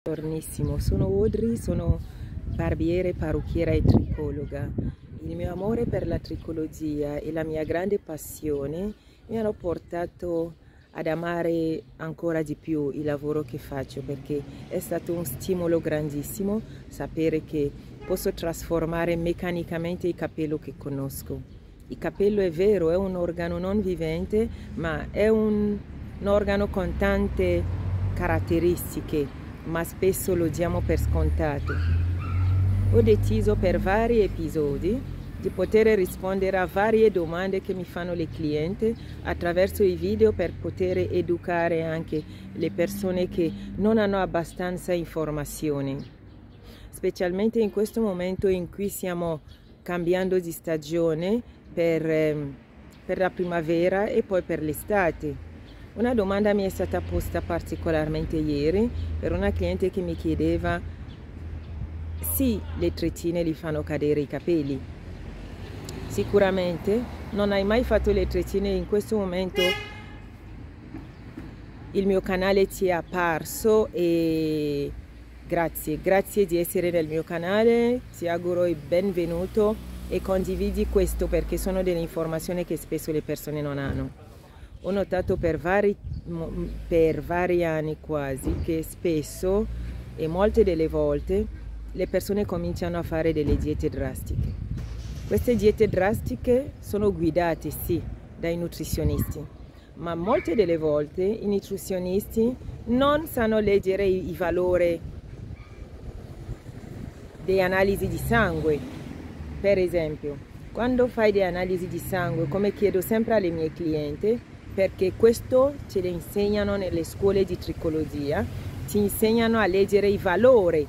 Buongiornissimo, sono Audrey, sono barbiere, parrucchiera e tricologa. Il mio amore per la tricologia e la mia grande passione mi hanno portato ad amare ancora di più il lavoro che faccio, perché è stato un stimolo grandissimo sapere che posso trasformare meccanicamente il capello che conosco. Il capello è vero, è un organo non vivente, ma è un organo con tante caratteristiche, ma spesso lo diamo per scontato. Ho deciso per vari episodi di poter rispondere a varie domande che mi fanno le clienti attraverso i video, per poter educare anche le persone che non hanno abbastanza informazioni, specialmente in questo momento in cui stiamo cambiando di stagione per la primavera e poi per l'estate. Una domanda mi è stata posta particolarmente ieri per una cliente che mi chiedeva se le treccine gli fanno cadere i capelli. Sicuramente non hai mai fatto le treccine. In questo momento il mio canale ti è apparso e grazie di essere nel mio canale, ti auguro il benvenuto e condividi questo, perché sono delle informazioni che spesso le persone non hanno. Ho notato per vari anni quasi che spesso e molte delle volte le persone cominciano a fare delle diete drastiche. Queste diete drastiche sono guidate sì dai nutrizionisti, ma molte delle volte i nutrizionisti non sanno leggere i valori delle analisi di sangue. Per esempio, quando fai delle analisi di sangue, come chiedo sempre alle mie clienti, perché questo ce le insegnano nelle scuole di tricologia, ci insegnano a leggere i valori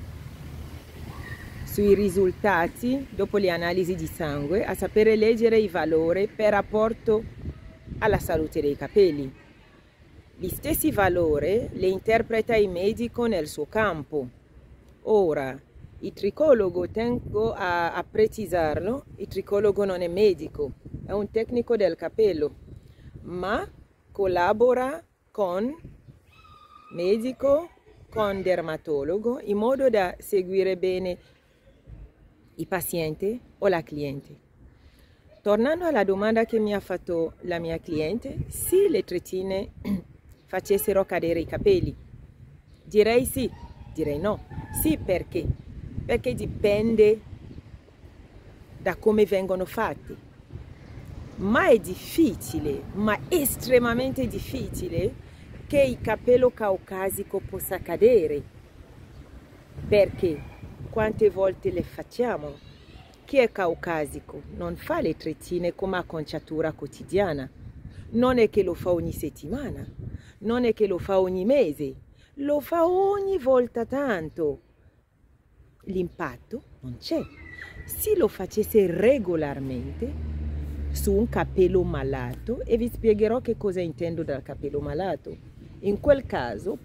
sui risultati dopo le analisi di sangue, a sapere leggere i valori per rapporto alla salute dei capelli. Gli stessi valori li interpreta il medico nel suo campo. Ora, il tricologo, tengo a precisarlo, il tricologo non è medico, è un tecnico del capello, ma collabora con medico, con dermatologo, in modo da seguire bene i pazienti o la cliente. Tornando alla domanda che mi ha fatto la mia cliente, se le treccine facessero cadere i capelli, direi sì, direi no. Sì, perché? Perché dipende da come vengono fatti. Ma è difficile, ma estremamente difficile, che il capello caucasico possa cadere. Perché? Quante volte le facciamo? Chi è caucasico non fa le treccine come acconciatura quotidiana. Non è che lo fa ogni settimana, non è che lo fa ogni mese, lo fa ogni volta tanto. L'impatto non c'è. Se lo facesse regolarmente su un capello malato, e vi spiegherò che cosa intendo dal capello malato, in quel caso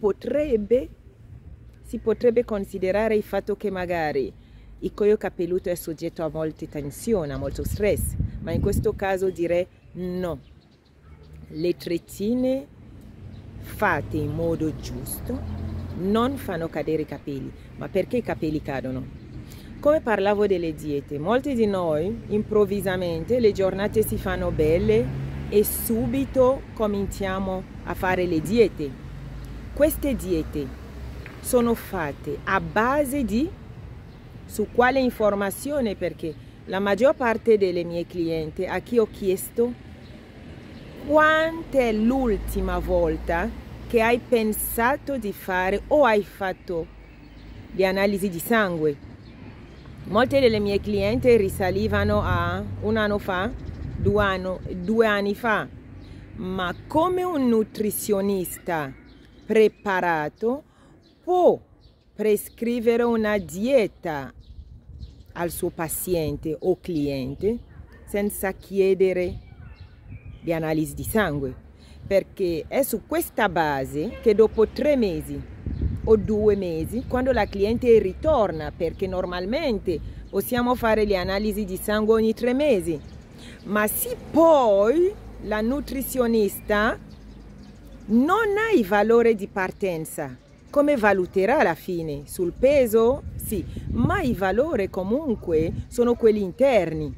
si potrebbe considerare il fatto che magari il cuoio capelluto è soggetto a molte tensioni, a molto stress, ma in questo caso direi no. Le treccine fatte in modo giusto non fanno cadere i capelli. Ma perché i capelli cadono? Come parlavo delle diete, molti di noi improvvisamente le giornate si fanno belle e subito cominciamo a fare le diete. Queste diete sono fatte a base di su quale informazione? Perché la maggior parte delle mie clienti a chi ho chiesto quant'è l'ultima volta che hai pensato di fare o hai fatto le analisi di sangue. Molte delle mie clienti risalivano a un anno fa, 2 anni fa, ma come un nutrizionista preparato può prescrivere una dieta al suo paziente o cliente senza chiedere le analisi di sangue, perché è su questa base che dopo 3 mesi o 2 mesi, quando la cliente ritorna, perché normalmente possiamo fare le analisi di sangue ogni 3 mesi, ma se poi la nutrizionista non ha i valori di partenza come valuterà alla fine? Sul peso? Sì, ma i valori comunque sono quelli interni.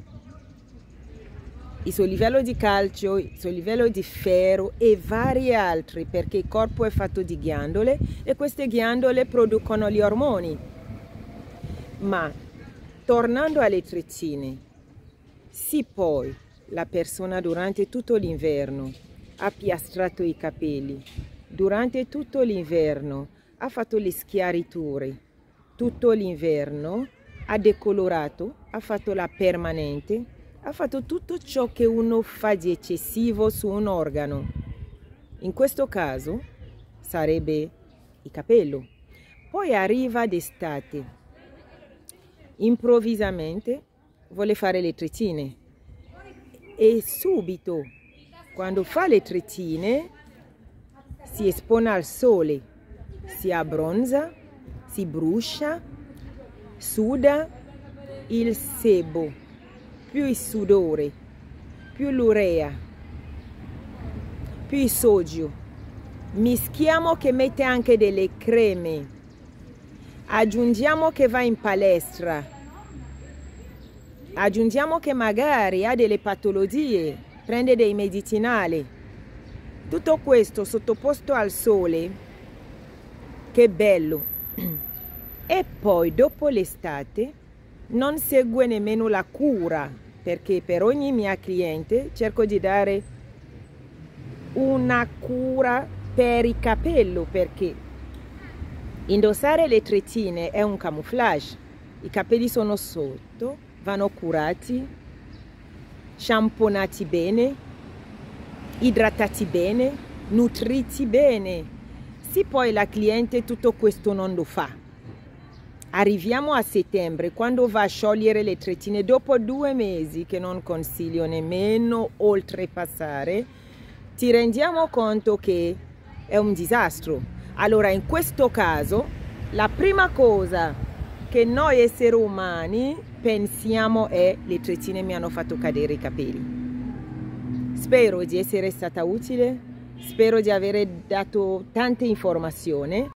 Il suo livello di calcio, il suo livello di ferro e vari altri, perché il corpo è fatto di ghiandole e queste ghiandole producono gli ormoni. Ma tornando alle treccine, sì, poi la persona durante tutto l'inverno ha piastrato i capelli, durante tutto l'inverno ha fatto le schiariture, tutto l'inverno ha decolorato, ha fatto la permanente, ha fatto tutto ciò che uno fa di eccessivo su un organo. In questo caso sarebbe il capello. Poi arriva d'estate, improvvisamente vuole fare le treccine e subito, quando fa le treccine, si espone al sole, si abbronza, si brucia, suda il sebo, più il sudore, più l'urea, più il sodio. Mischiamo che mette anche delle creme, aggiungiamo che va in palestra, aggiungiamo che magari ha delle patologie, prende dei medicinali. Tutto questo sottoposto al sole, che bello. E poi dopo l'estate non segue nemmeno la cura, perché per ogni mia cliente cerco di dare una cura per il capello, perché indossare le treccine è un camouflage. I capelli sono sotto, vanno curati, shampoonati bene, idratati bene, nutriti bene. Sì, poi la cliente tutto questo non lo fa. Arriviamo a settembre, quando va a sciogliere le treccine, dopo 2 mesi, che non consiglio nemmeno oltrepassare, ti rendiamo conto che è un disastro. Allora, in questo caso, la prima cosa che noi esseri umani pensiamo è: le treccine mi hanno fatto cadere i capelli. Spero di essere stata utile, spero di aver dato tante informazioni.